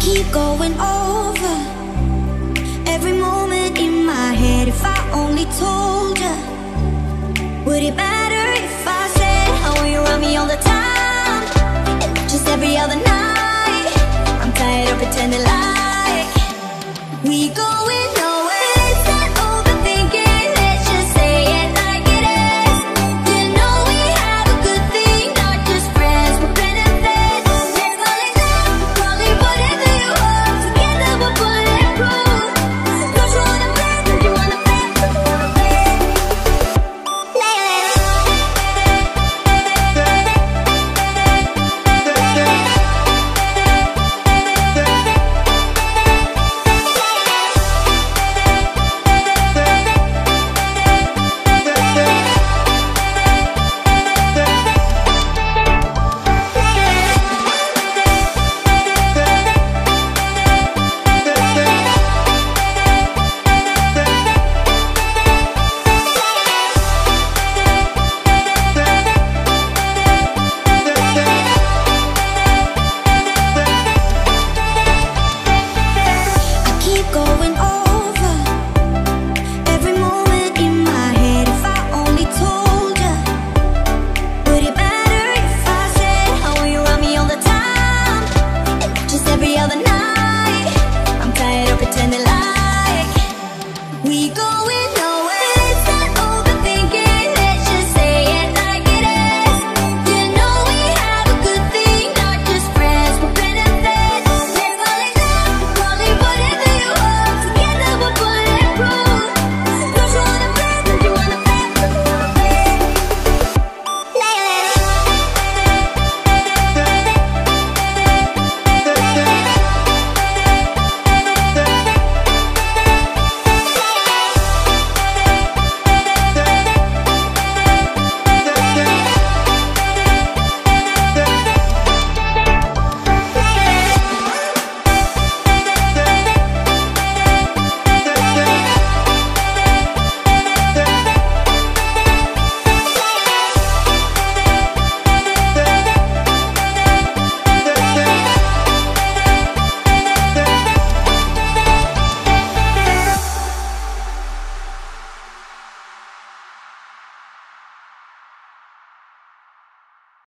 keep going over every moment in my head. If I only told you, would it matter if I said I want you around me all the time, and just every other night? I'm tired of pretending like we go